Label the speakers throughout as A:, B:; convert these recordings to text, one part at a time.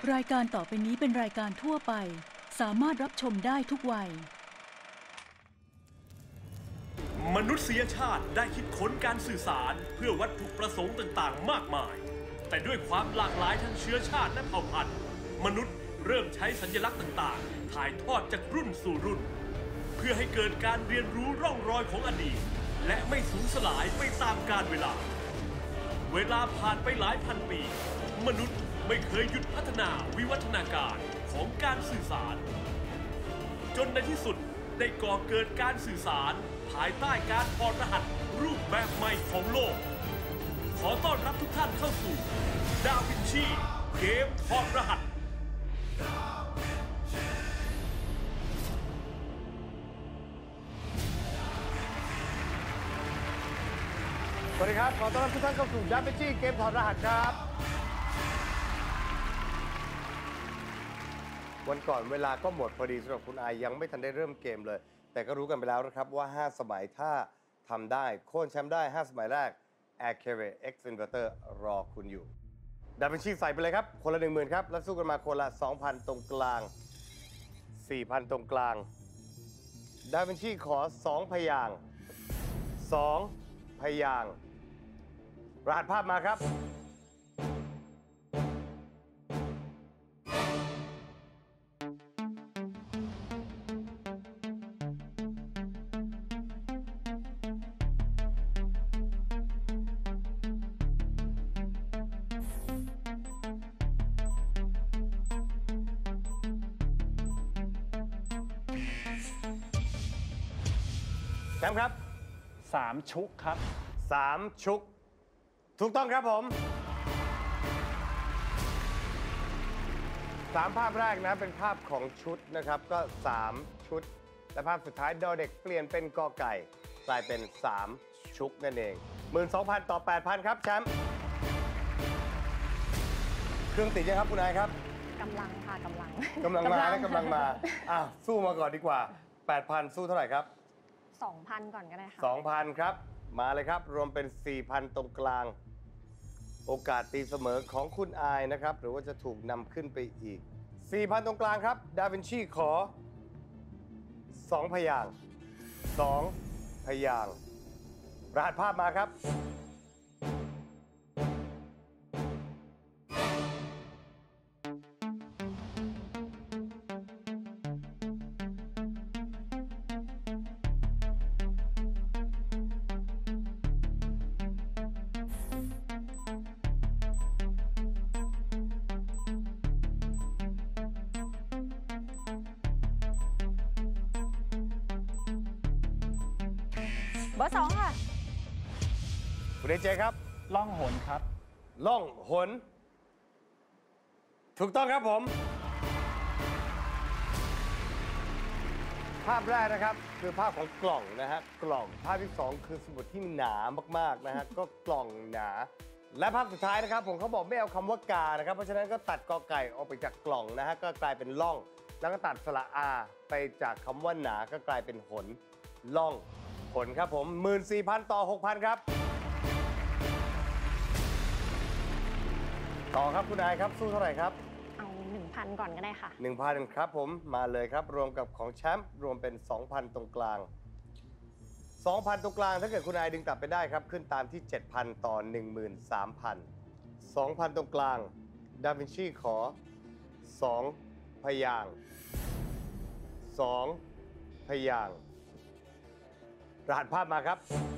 A: รายการต่อไปนี้เป็นรายการทั่วไปสามารถรับชมได้ทุกวัย
B: มนุษยชาติได้คิดค้นการสื่อสารเพื่อวัตถุประสงค์ต่างๆมากมายแต่ด้วยความหลากหลายทางเชื้อชาติและเผ่าพันธุ์มนุษย์เริ่มใช้สัญลักษณ์ต่างๆถ่ายทอดจากรุ่นสู่รุ่นเพื่อให้เกิดการเรียนรู้ร่องรอยของอดีตและไม่สูญสลายไปตามกาลเวลาผ่านไปหลายพันปีมนุษย์ไม่เคยหยุดพัฒนาวิวัฒนาการของการสื่อสารจนในที่สุดได้ก่อเกิดการสื่อสารภายใต้การถอดรหัสรูปแบบใหม่ของโลกขอต้อนรับทุกท่านเข้าสู่ดาวินชีเกมถอดรหัส
C: สวัสดีครับขอต้อนรับทุกท่านเข้าสู่ดาวินชีเกมถอดรหัสครับวันก่อนเวลาก็หมดพอดีสำหรับคุณอายยังไม่ทันได้เริ่มเกมเลยแต่ก็รู้กันไปแล้วนะครับว่า5สมัยถ้าทำได้โค่นแชมป์ได้5สมัยแรก Air Carry X Inverter รอคุณอยู่ดาวินชีใส่ไปเลยครับคนละ 10,000 ครับแล้วสู้กันมาคนละ 2,000 ตรงกลาง 4,000 ตรงกลางดาวินชีขอ2พยางค์2พยางค์รหัสภาพมาครับแชมป์ครับ
D: 3 ชุกครับ
C: 3 ชุกถูกต้องครับผม3ภาพแรกนะเป็นภาพของชุดนะครับก็3ชุดและภาพสุดท้ายดอเด็กเปลี่ยนเป็นกอไก่กลายเป็น3ชุกนั่นเอง 12,000 ต่อ 8,000 ครับแชมป์เครื่องติดยังครับคุณนายครับ
E: กำลังค่ะกำลัง
C: มาและกำลังมาสู้มาก่อนดีกว่า 8,000 สู้เท่าไหร่ครับ
E: 2,000 ก่อนก็ได้ค่ะ
C: 2,000 ครับมาเลยครับรวมเป็น 4,000 ตรงกลางโอกาสตีเสมอของคุณอายนะครับหรือว่าจะถูกนำขึ้นไปอีก 4,000 ตรงกลางครับดาวินชีขอ2พยางค์2พยางค์รหัสภาพมาครับ
E: เบอร์ 2 ค่ะ
C: คุณเอเจครับ
D: ล่องหนครับ
C: ล่องหนถูกต้องครับผมภาพแรกนะครับคือภาพของกล่องนะฮะกล่องภาพที่2คือสมุดที่หนามากๆนะฮะก็กล่องหนาและภาพสุดท้ายนะครับผมเขาบอกไม่เอาคำว่ากานะครับเพราะฉะนั้นก็ตัดกอไก่ออกไปจากกล่องนะฮะก็กลายเป็นล่องแล้วก็ตัดสระอาไปจากคำว่าหนาก็กลายเป็นหนล่องผลครับผม 14,000 ต่อ 6,000 ครับต่อครับคุณนายครับสู้เท่าไหร่ครับ
E: เอา 1,000 ก่อนก็ได้ค่ะ
C: 1,000 ครับผมมาเลยครับรวมกับของแชมป์รวมเป็น 2,000 ตรงกลาง 2,000 ตรงกลางถ้าเกิดคุณนายดึงกลับไปได้ครับขึ้นตามที่ 7,000 ต่อ 13,000 2,000 ตรงกลางดาวินชีขอ2พยางค์2พยางค์รหัสภาพมาครับ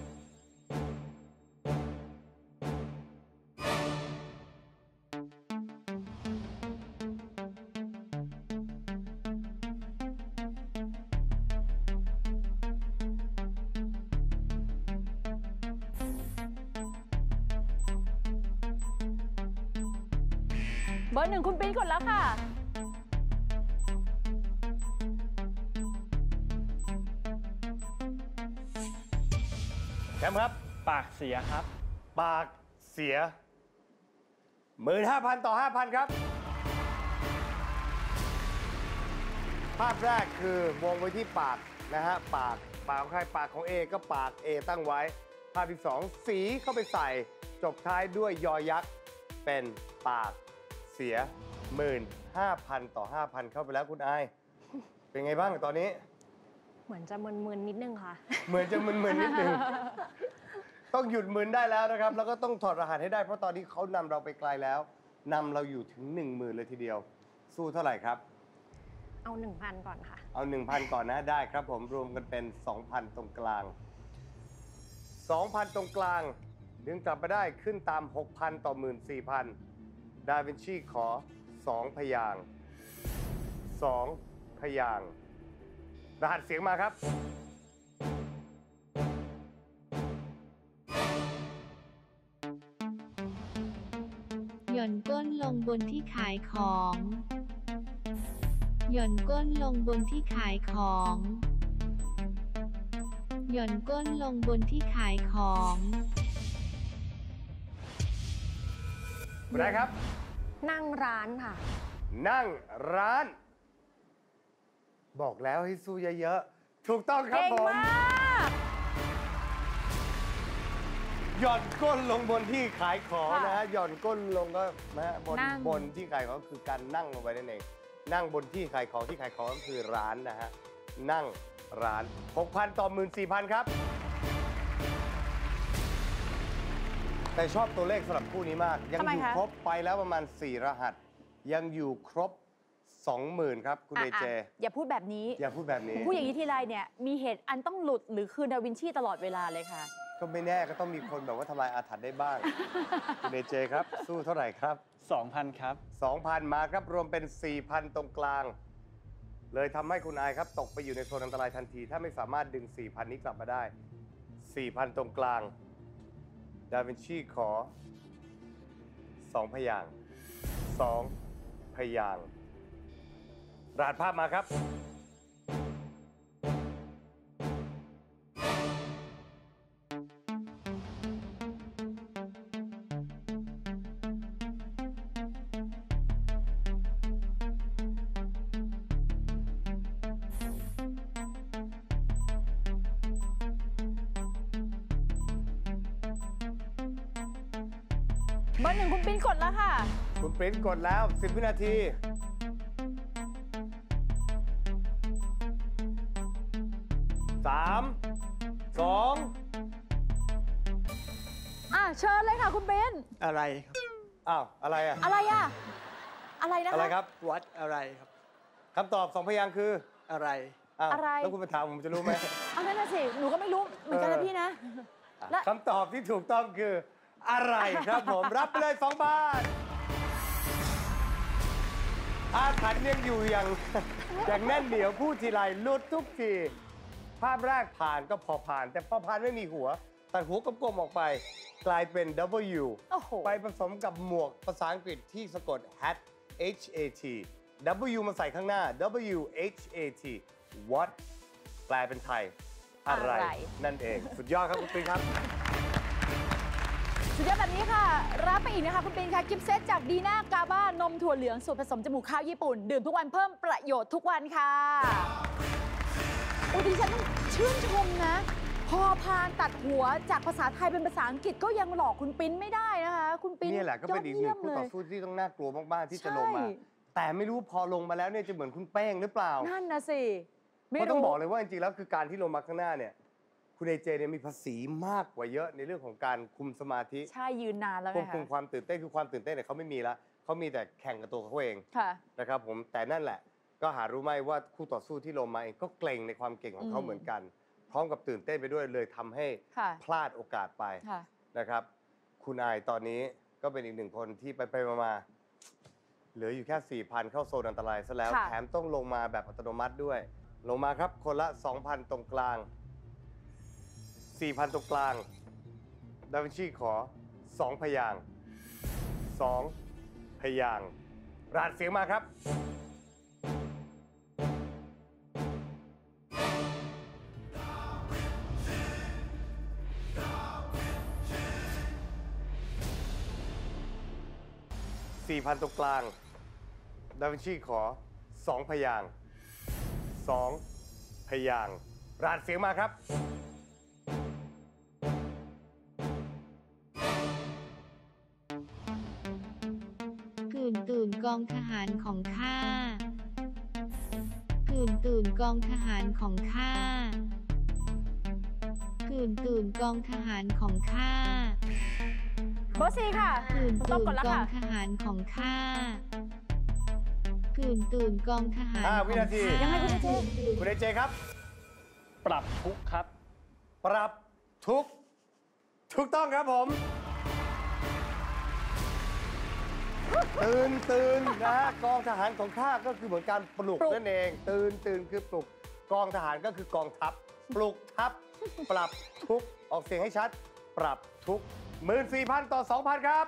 E: เบอร์ 1คุณปีนกดแล้วค่ะ
C: แชมป์ครับ
D: ปากเสียครับ
C: ปากเสีย 15,000 ต่อ 5,000 ครับภาพแรกคือวงไว้ที่ปากนะฮะปากของใครปากของ A ก็ปาก A ตั้งไว้ภาพที่2สีเข้าไปใส่จบท้ายด้วยยอยักษ์เป็นปากเสีย 15,000 ต่อ 5,000 เข้าไปแล้วคุณอาย เป็นไงบ้างตอนนี้
E: เหมือนจะมึนๆนิดนึงค่ะ
C: เหมือนจะมึนๆนิดนึง ต้องหยุดมึนได้แล้วนะครับ แล้วก็ต้องถอดรหัสให้ได้ เพราะตอนนี้เขานำเราไปไกลแล้วนำเราอยู่ถึง 10,000 เลยทีเดียว สู้เท่าไหร่ครับ
E: เอา 1,000 ก่อนค่ะ
C: เอา 1,000 ก่อนนะได้ครับผมรวมกันเป็น 2,000 ตรงกลาง 2,000 ตรงกลางดึงกลับมาได้ขึ้นตาม 6,000 ต่อ 14,000 ดาวินชีขอ 2 พยางค์2 พยางค์รหัสเสียงมาครับ
F: หย่อนก้นลงบนที่ขายของ หย่อนก้นลงบนที่ขายของ หย่อนก้นลงบนที่ขายของ
C: ได้ครับ
E: นั่งร้านค่ะ
C: นั่งร้าน บอกแล้วให้สู้เยอะๆ ถูกต้องครับ
E: เก่ง
C: ผม
E: มาก
C: หย่อนก้นลงบนที่ขายของนะฮะหย่อนก้นลงก็นะฮะบนที่ขายของคือการนั่งลงไปนั่นเองนั่งบนที่ขายของที่ขายของก็คือร้านนะฮะนั่งร้าน 6,000 ต่อ 14,000 ครับ แต่ชอบตัวเลขสำหรับคู่นี้มาก ยัง
G: ทำไม
C: อยู่
G: คะ
C: ครบไปแล้วประมาณ 4 รหัส ยังอยู่ครบ 20,000 ครับ คุณเดเจ
G: อย่าพูดแบบนี้
C: อย่าพูดแบบนี้
G: พูดอย่างนี้ทีไรเนี่ยมีเหตุอันต้องหลุดหรือคืนดาวินชีตลอดเวลาเลยค่ะ
C: ก็ไม่แน่ก็ต้องมีคนแบบว่าทำลายอาถรรพ์ได้บ้าง คุณเดเจครับ สู้เท่าไหร่ครับ
D: 2,000 ครับ
C: 2,000 มาครับรวมเป็น 4,000 ตรงกลาง เลยทำให้คุณอายครับตกไปอยู่ในโซนอันตรายทันที ถ้าไม่สามารถดึง 4,000 นี้กลับมาได้ 4,000 ตรงกลาง ดาวินชีขอ 2 พยางค์2 พยางค์รหัสภาพมาครับ
G: เบอร์หนึ่งคุณปิ้นกดแล้วค่ะ
C: คุณปริ้นกดแล้ว 10 วินาที 3 2
G: เชิญเลยค่ะคุณปิ้น
H: อะไรครับ
C: อ้าว อะไรอ่ะ
G: อะไรอะอะไรนะคะ
C: อะไรครับ
H: วัดอะไรครับ
C: คำตอบ 2 พยางค์คือ
H: อะไร
C: อ้าว
G: อะไร
C: แล้วคุณมาถามผมจะรู้ไหม
G: เอานั่นน่ะสิ หนูก็ไม่รู้เหมือนกันนะพี่นะ และ
C: คำตอบที่ถูกต้องคือ อะไรครับผม รับไปเลย 2 บาท อาถรรพ์ยังอยู่อย่าง อย่างแน่นเหนียวพูดทีไรหลุดทุกที ภาพแรกผ่านก็พอผ่าน แต่พอผ่านไม่มีหัวตัดหัวกลมๆออกไป กลายเป็น W
G: โอ้โห
C: ไปผสมกับหมวกภาษาอังกฤษที่สะกด hat H A T W มาใส่ข้างหน้า W H A T what แปลเป็นไทย อะไร
G: อะไร
C: นั่นเอง สุดยอดครับคุณปิ๊งครับ
G: สุดยอดแบบนี้ค่ะ รับไปอีกนะคะคุณปินค่ะกิฟต์เซตจากดีน่ากาบ้านมถั่วเหลืองสูตรผสมจมูกข้าวญี่ปุ่น ดื่มทุกวันเพิ่มประโยชน์ทุกวันค่ะดิฉันต้องชื่นชมนะ พอพานตัดหัวจากภาษาไทยเป็นภาษาอังกฤษก็ยังหลอกคุณปิ้นไม่ได้นะคะ คุณปิ้น
C: นี่แหละก็เป็นอีกหนึ่งคู่ต่อสู้ที่ต้องน่ากลัวมากๆที่จะลงมา
G: ใช่
C: แต่ไม่รู้พอลงมาแล้วเนี่ยจะเหมือนคุณแป้งหรือเปล่า
G: นั่นนะสิ
C: เพราะต้องบอกเลยว่าจริงๆแล้วคือการที่ลงมาข้างหน้าเนี่ยคุณเอเจเนี่ยมีภาษีมากกว่าเยอะในเรื่องของการคุมสมาธิ
G: ใช่ยืนนานแล้ว
C: คว
G: ไง
C: บคุม
G: คะ
C: ความตื่นเต้นคือความตื่นเต้นเนี่ยเขาไม่มีละเขามีแต่แข่งกับตัวเขาเอง
G: ค่ะ
C: นะครับผมแต่นั่นแหละก็หารู้ไหมว่าคู่ต่อสู้ที่ลงมาเองก็เกรงในความเก่งของเขาเหมือนกัน พร้อมกับตื่นเต้นไปด้วยเลยทำให้
G: ค่ะ
C: พลาดโอกาสไป
G: ค่ะ
C: นะครับ คุณอายตอนนี้ก็เป็นอีกหนึ่งคนที่ไปมาเหลืออยู่แค่ 4,000 เข้าโซนอันตรายซะแล้ว
G: ค่ะ
C: แถมต้องลงมาแบบอัตโนมัติด้วย ลงมาครับคนละ 2,000 ตรงกลาง 4,000 ตรงกลาง ดาวินชีขอ 2 พยางค์2 พยางค์รหัสเสียงมาครับ 4,000 ตรงกลาง ดาวินชีขอ 2 พยางค์2 พยางค์รหัสเสียงมาครับ
F: ตื่นนกองทหารของข้าตื่นกองทหารของข้าตื่นกองทหารของข้า
G: เบอร์4ค่ะ
F: ตื่น
G: ต้องกดแล้ว
F: กอง
G: ค่ะ
F: ทหารของข้าตื่นกองทหาร
C: 5 วินาที
G: ยังไงคุณเจ
C: คุณเจครับ
D: ปรับทุกข์ครับ
C: ปรับทุกข์ถูกต้องครับผม ตื่นนะฮะกองทหารของข้าก็คือเหมือนการปลุกนั่นเอง ตื่นคือปลุกกองทหารก็คือกองทัพปลุกทัพปรับทุกข์ออกเสียงให้ชัด ปรับทุกข์ 14,000 ต่อ 2,000 ครับ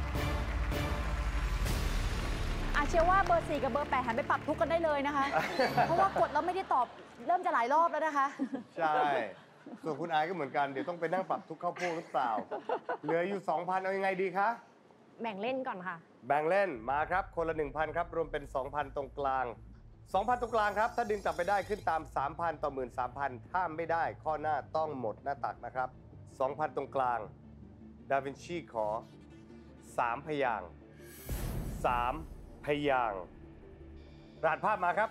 G: เชื่อว่าเบอร์ 4 กับเบอร์ 8 หันไปปรับทุกข์กันได้เลยนะคะ เพราะว่ากดแล้วไม่ได้ตอบเริ่มจะหลายรอบแล้วนะคะ
C: ใช่ ส่วนคุณอายก็เหมือนกัน เดี๋ยวต้องไปนั่งปรับทุกข์เข้าพวกหรือเปล่า เหลืออยู่ 2,000 เอายังไงดีคะ
E: แบ่งเล่นก่อนค่ะ
C: แบ่งเล่นมาครับคนละ 1,000 ครับ รวมเป็น 2,000 ตรงกลาง 2,000 ตรงกลางครับ ถ้าดึงกลับไปได้ขึ้นตาม 3,000 ต่อ 13,000 ถ้าไม่ได้ข้อหน้าต้องหมดหน้าตักนะครับ 2,000 ตรงกลาง ดาวินชีขอ 3 พยางค์3 พยางค์รหัสภาพมาครับ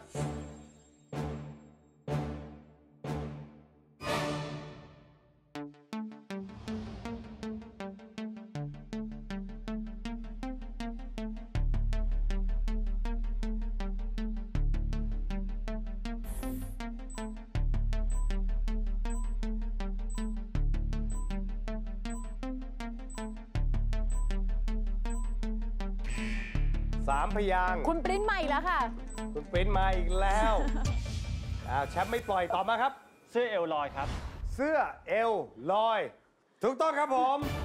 C: 3 พยางค์
G: คุณปริ้นใหม่แล้วค่ะ
C: คุณปริ้นมาอีกแล้วแชมป์ไม่ปล่อยตอบมาครับ
D: เสื้อเอลลอยครับ
C: เสื้อเอวลอย ถูกต้องครับผม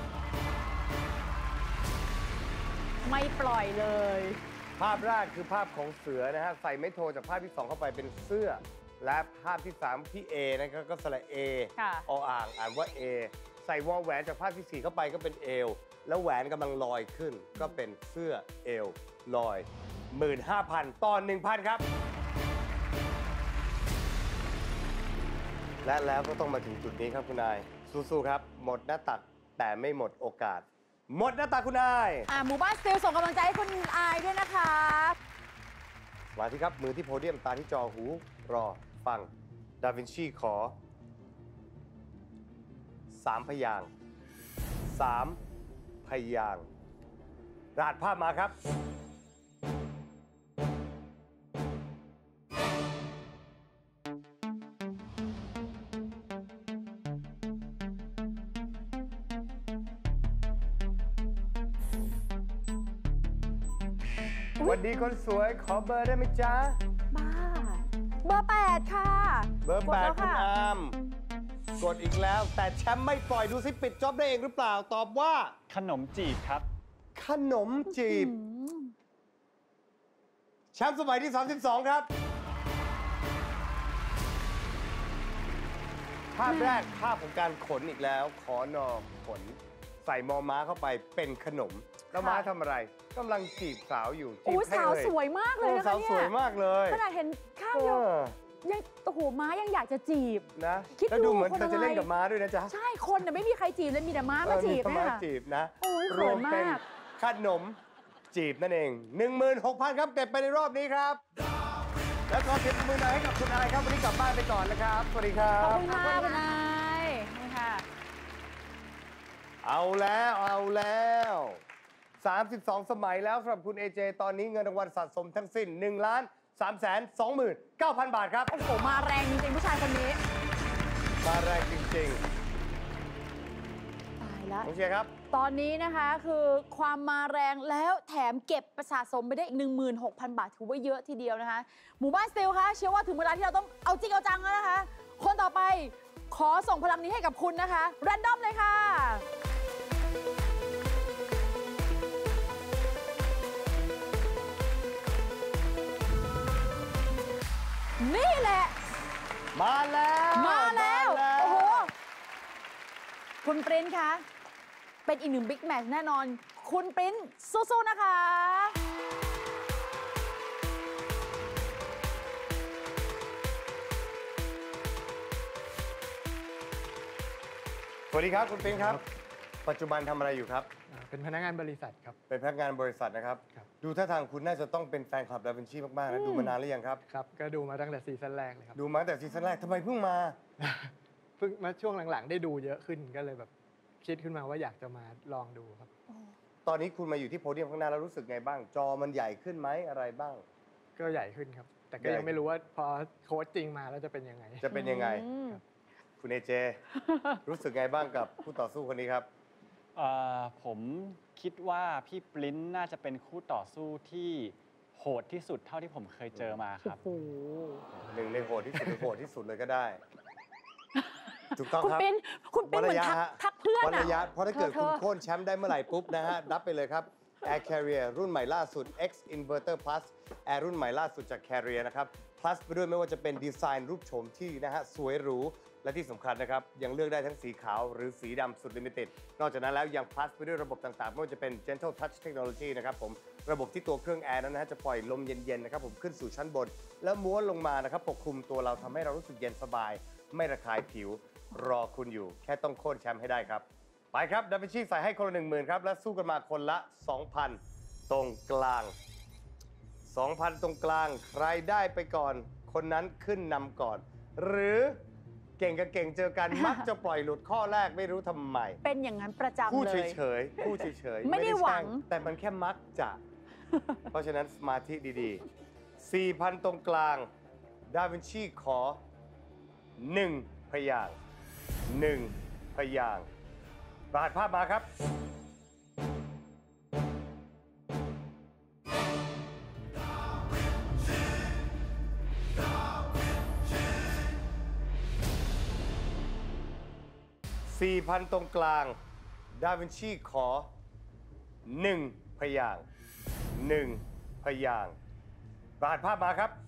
G: ไม่ปล่อยเลย
C: ภาพแรกคือภาพของเสือนะฮะใส่ไม้โทจากภาพที่ 2 เข้าไปเป็นเสื้อ และภาพที่ 3 ที่ A นะครับก็สระเอ
G: ค่ะ
C: อ่างอ่านว่า A ใส่วอแหวนจากภาพที่ 4 เข้าไปก็เป็นเอว แล้วแหวนกำลังลอยขึ้น ก็เป็นเสื้อเอวลอย 15,000 ต่อ 1,000 ครับ และแล้วก็ต้องมาถึงจุดนี้ครับคุณนาย สู้ๆครับ หมดหน้าตักแต่ไม่หมดโอกาส หมดหน้าตักคุณนาย
G: หมู่บ้านสติลส่งกำลังใจให้คุณอายด้วยนะคะ
C: สวัสดีครับ มือที่โพเดียมตาที่จอหูรอฟัง ดาวินชีขอ 3 พยางค์3 พยางค์รหัสภาพมาครับ วันดีคนสวยขอเบอร์ได้ไหมจ๊ะ
G: บ้า เบอร์ 8 ค่ะ
C: เบอร์
G: กดแล้ว
C: 8 คุณ
G: ค่ะ
C: อาม กดอีกแล้ว แต่แชมป์ไม่ปล่อยดูสิปิดจ็อบได้เองหรือเปล่า ตอบว่า
D: ขนมจีบครับ
C: ขนมจีบ แชมป์สมัยที่ 32 ครับ ภาพแรกภาพของการขนอีกแล้ว ขอนอขน ใส่มอม้าเข้าไปเป็นขนม แล้วม้าทำอะไรกำลังจีบสาวอยู่จีบ
G: อู้
C: ให้
G: สาว
C: เลย
G: สวยมากเลยนะคะ
C: สาว
G: เนี่
C: สวย
G: ย
C: มากเลย
G: ขนาดเห็นข้าง
C: เอ
G: เดียว
C: อ
G: ยังโอ้โหม้ายังอยากจะจีบ
C: นะ
G: คิด
C: แล้วดูเหมือน
G: ดูคน
C: เธอจะเล่น
G: อะไร
C: กับม้าด้วยนะจ๊ะ
G: ใช่คนน่ะไม่มีใครจีบเลยมีแต่ม้ามาจีบ
C: เออ
G: เนี่
C: ม้าย
G: ค่ะ
C: จีบนะ
G: โอ้ย
C: รวมเป็น
G: เขินมาก
C: ขนมจีบนั่นเอง 16,000 ครับเก็บไปในรอบนี้ครับ แล้วขอเสียงปรบมือหน่อยให้กับคุณอายครับวันนี้กลับบ้านไปก่อนนะครับ สวัสดีครั
G: ขอบบ คุณค่ะคุณนายนี่ค่ะ
C: เอาแล้ว32 สมัยแล้วสำหรับคุณเอเจตอนนี้เงินรางวัลสะสมทั้งสิ้น 1,329,000 บาทครับ
G: โอ้โห มาแรงจริงๆผู้ชายคนนี้
C: มาแรงจริง
G: ตายแล้ว
C: ๆน้องเชียร์ครับ
G: ตอนนี้นะคะคือความมาแรงแล้วแถมเก็บสะสมไปได้อีก 16,000 บาทถือว่าเยอะทีเดียวนะคะ หมู่บ้านสติลคะเชื่อว่าถึงเวลาที่เราต้องเอาจริงเอาจังแล้วนะคะ คนต่อไปขอส่งพลังนี้ให้กับคุณนะคะ แรนดอมเลยค่ะ นี่แหละ
C: มาแล้ว
G: มาแล้ว
C: มา
G: โอ้โห คุณปริ้นคะ เป็นอีกหนึ่งบิ๊กแมตช์แน่นอน คุณปริ้นสู้ๆนะคะ
C: สวัสดีครับคุณปิ๊งครับ ปัจจุบันทำอะไรอยู่ครับ
H: เป็นพนักงานบริษัทครับ
C: เป็นพนักงานบริษัทนะครับ
H: ครับ
C: ดูท่าทางคุณน่าจะต้องเป็นแฟนคลับดาวินชีมากๆนะดูมานานหรือยังครับ
H: ครับ ก็ดูมาตั้งแต่ซีซั่นแรกเลยครับ
C: ดูมาตั้งแต่ซีซั่นแรกทำไมเพิ่งมา
H: เพิ่งมาช่วงหลังๆ ได้ดูเยอะขึ้นก็เลยแบบคิดขึ้นมาว่าอยากจะมาลองดูครับ
C: ตอนนี้คุณมาอยู่ที่โพเดียมข้างหน้าแล้วรู้สึกไงบ้าง จอมันใหญ่ขึ้นไหมอะไรบ้าง
H: ก็ใหญ่ขึ้นครับ แต่ก็ยังไม่รู้ว่าพอโค้ชจริงมาแล้วจะเป็นยังไง
C: จะเป็นยังไง
G: อืม
C: คุณเอเจ รู้สึกไงบ้างกับคู่ต่อสู้คนนี้ครับ
D: ผมคิดว่าพี่ปริ้นน่าจะเป็นคู่ต่อสู้ที่โหดที่สุดเท่าที่ผมเคยเจอมาครับ
G: โอ้โห
C: หนึ่งในโหดที่สุดหรือโหดที่สุดเลยก็ได้ ถูกต้อง
G: คุณ
C: ครับ
G: เป็นเหมือนทักเพื่อน
C: วัน
G: อะ
C: ระยะเพราะถ้าเกิด
G: เธ
C: คุณ
G: อ
C: โค่นแชมป์ได้เมื่อไหร่ปุ๊บนะฮะ รับไปเลยครับ Air Carrier รุ่นใหม่ล่าสุด X Inverter Plus Air รุ่นใหม่ล่าสุดจาก Carrier นะครับ Plus ไปด้วยไม่ว่าจะเป็นดีไซน์รูปโฉมที่นะฮะสวยหรูและที่สำคัญนะครับ ยังเลือกได้ทั้งสีขาวหรือสีดำสุดลิมิเต็ดนอกจากนั้นแล้วยัง Plus ไปด้วยระบบต่างๆไม่ว่าจะเป็น Gentle Touch Technology นะครับผมระบบที่ตัวเครื่องแอร์นั้นนะฮะจะปล่อยลมเย็นๆนะครับผมขึ้นสู่ชั้นบน แล้วม้วนลงมานะครับปกคลุมตัวเราทำให้เรารู้สึกเย็นสบาย ไม่ระคายผิว รอคุณอยู่แค่ต้องโค่นแชมป์ให้ได้ครับ ไปครับดาวินชีใส่ให้คนละ 10,000 ครับ และสู้กันมาคนละ 2,000 ตรงกลาง 2,000 ตรงกลาง ใครได้ไปก่อน คนนั้นขึ้นนำก่อน หรือเก่งกับเก่งเจอกัน มักจะปล่อยหลุดข้อแรกไม่รู้ทำไม
G: เป็นอย่างนั้นประจำ
C: พูด
G: เลย
C: เฉยๆพูดเฉยๆ
G: ไม่ได้หวัง
C: แช่แต่มันแค่มักจะ เพราะฉะนั้นสมาธิดีๆ 4,000 ตรงกลาง ดาวินชีขอ 1 พยางค์1 พยางค์รหัสภาพมาครับ 4,000 ตรงกลาง ดาวินชีขอ 1 พยางค์1 พยางค์รหัสภาพมาครับ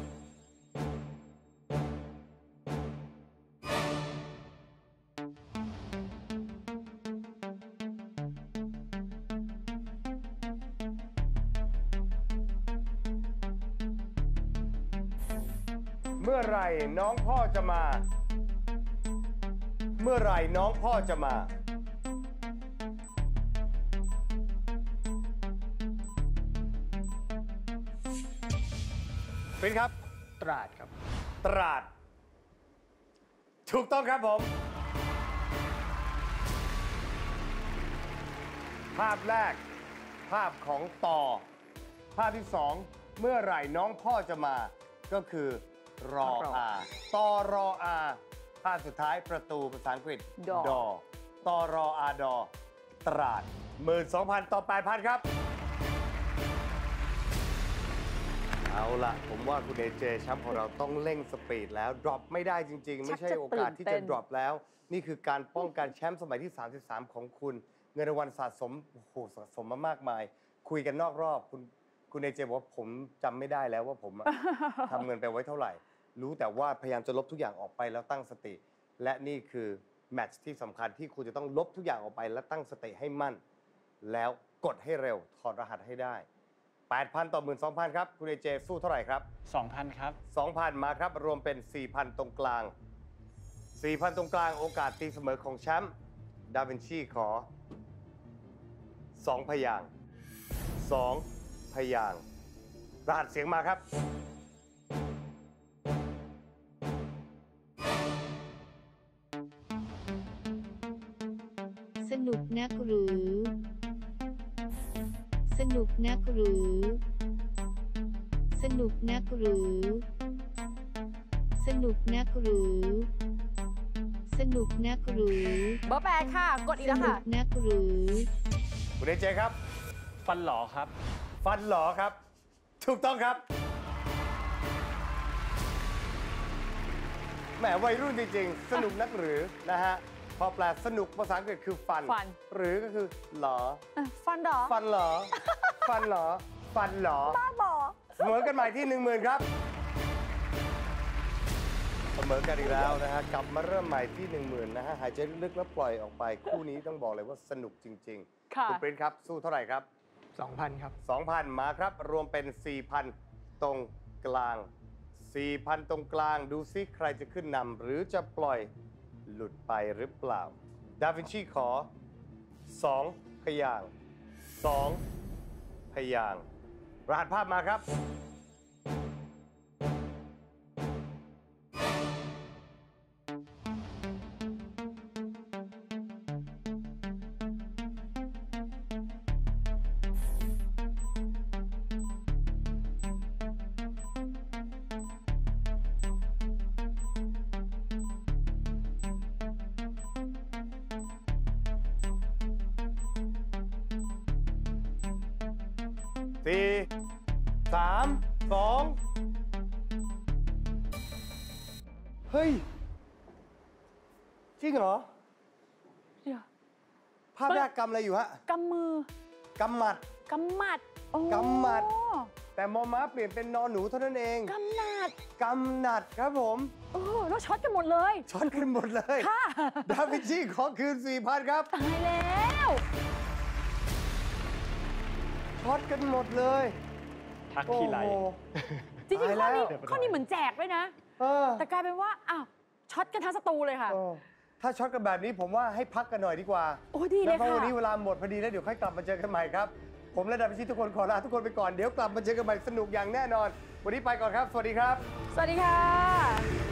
C: เมื่อไหร่น้องพ่อจะมา เมื่อไหร่น้องพ่อจะมาเป็นครับ
H: ตราดครับ
C: ตราด ถูกต้องครับผม ภาพแรก ภาพของต่อ ภาพที่ 2 เมื่อไหร่น้องพ่อจะมา ก็คือรออาต่อรออา ภาพสุดท้ายประตูภาษาอังกฤษ
G: ดอ
C: ต่อรออาดอ ตราด 12,000 ต่อ 8,000 ครับ เอาล่ะ ผมว่าคุณเอเจแชมป์ของเราต้องเร่งสปีดแล้ว ดรอปไม่ได้จริง ๆ ไม่ใช่โอกาสที่จะดรอปแล้ว นี่คือการป้องกันแชมป์สมัยที่ 33 ของคุณ เงินรางวัลสะสม โอ้โห สะสมมามากมาย คุยกันนอกรอบ คุณเอเจบอกว่าผมจำไม่ได้แล้วว่าผมอะ ทำเงินไปไว้เท่าไหร่ รู้แต่ว่าพยายามจะลบทุกอย่างออกไปแล้วตั้งสติ และนี่คือแมตช์ที่สำคัญที่คุณจะต้องลบทุกอย่างออกไปและตั้งสติให้มั่น แล้วกดให้เร็ว ถอดรหัสให้ได้ 8,000 ต่อ 12,000 ครับ คุณเอเจสู้เท่าไหร่ครับ
D: 2,000 ครับ
C: 2,000 มาครับ รวมเป็น 4,000 ตรงกลาง 4,000 ตรงกลางโอกาสตีเสมอของแชมป์ดาวินชีขอ 2 พยางค์2 พยางค์รหัสเสียงมาครับ
F: สนุกนักหรือ สนุกนักหรือ สนุกนักหรือ สนุกนักหรือ สนุกนักหรือ
G: เบอร์ 8 ค่ะ กดอีก
F: ส
G: แล้ว
F: นุ
G: ค่ะ
F: กนักหรือ
C: คุณเอเจครับ
D: ฟันหลอครับ
C: ฟันหลอครับ ถูกต้องครับ แหมวัยรุ่นจริงๆ สนุกนักหรือนะฮะ พอแปลสนุกภาษาอังกฤษคือฟัน
G: ฟัน
C: หรือก็คือหลอ
G: ฟันดอ
C: ฟันหลอ ฟันหลอ ฟันหลอ
G: บ้าบอ
C: เสมอกันใหม่ที่ 10,000 ครับ เสมอกันอีกแล้วนะฮะ กลับมาเริ่มใหม่ที่ 10,000 นะฮะ หายใจลึกๆแล้วปล่อยออกไป คู่นี้ต้องบอกเลยว่าสนุกจริงๆ
G: ค่ะ
C: คุณปริ้นครับ สู้เท่าไหร่ครับ
H: 2,000 ครับ
C: 2,000 มาครับ รวมเป็น 4,000 ตรงกลาง 4,000 ตรงกลาง ดูซิใครจะขึ้นนำหรือจะปล่อยหลุดไปหรือเปล่า ดาวินชีขอ 2 พยางค์2 พยางค์รหัสภาพมาครับ 4 3 2 เฮ้ย จริงเหรอ
G: เดี๋ยว
C: ภาพแรกกำอะไรอยู่ฮะ
G: กำมือก
C: ำหมัด
G: กำหมัดโอ้
C: กำหมัด แต่มอม้าเปลี่ยนเป็นนอนหนูเท่านั้นเอง
G: กำหนัด
C: กำหนัดครับผม
G: โอ้แล้วช็อตกันหมดเลย
C: ช้อนกันหมดเลย
G: ค่ะ
C: ดาวินชีขอคืน 4,000 ครับ
G: ตายแล้ว
C: ช็อตกันหมดเลย
D: ทักทีไร
C: โอ้โห
G: จริงๆ
C: ตาย
G: ข้อนี้
C: แล้ว
G: ข้อนี้เหมือนแจกด้วยนะ
C: เออ
G: แต่กลายเป็นว่าอ้าวช็อตกันทั้งสตูเลยค่ะ
C: เออถ้าช็อตกันแบบนี้ผมว่าให้พักกันหน่อยดีกว่า
G: โอ้ดีเลย
C: แล้วเพราะ
G: ค่ะ
C: วันนี้เวลาหมดพอดีแล้วเดี๋ยวค่อยกลับมาเจอกันใหม่ครับ ผมและดาวินชีทุกคนขอลาทุกคนไปก่อน เดี๋ยวกลับมาเจอกันใหม่สนุกอย่างแน่นอน วันนี้ไปก่อนครับ สวัสดีครับ
G: สวัสดีค่ะ